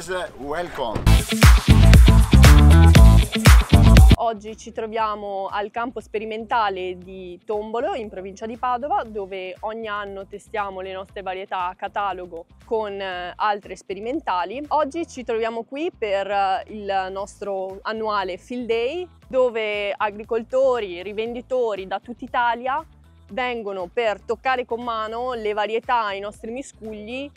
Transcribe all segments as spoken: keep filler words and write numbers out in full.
guys, welcome! Oggi ci troviamo al campo sperimentale di Tombolo in provincia di Padova, dove ogni anno testiamo le nostre varietà a catalogo con altre sperimentali. Oggi ci troviamo qui per il nostro annuale Field Day, dove agricoltori, rivenditori da tutta Italia vengono per toccare con mano le varietà ai nostri miscugli.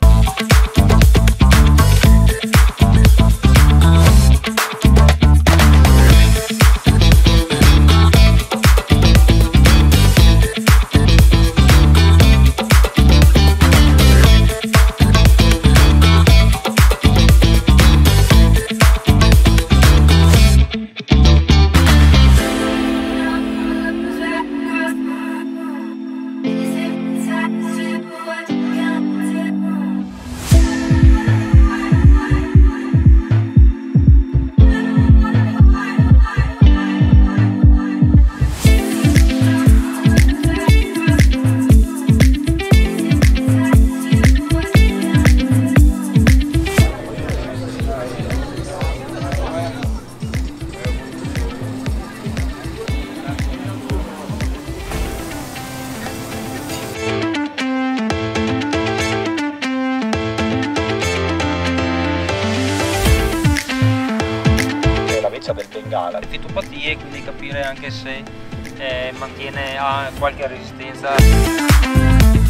Del Bengala, fitopatie, quindi capire anche se eh, mantiene ha qualche resistenza.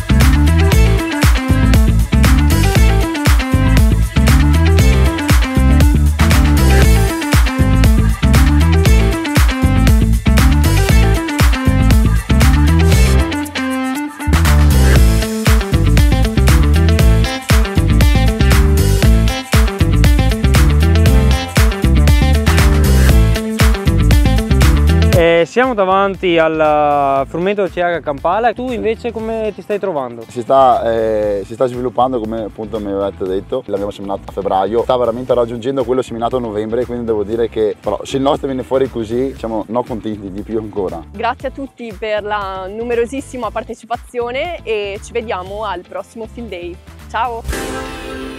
Eh, siamo davanti al frumento C H Kampala. Tu invece come ti stai trovando? Si sta, eh, si sta sviluppando, come appunto mi avete detto, l'abbiamo seminato a febbraio, sta veramente raggiungendo quello seminato a novembre, quindi devo dire che però se il nostro viene fuori così siamo non contenti di più ancora. Grazie a tutti per la numerosissima partecipazione e ci vediamo al prossimo Field Day. Ciao!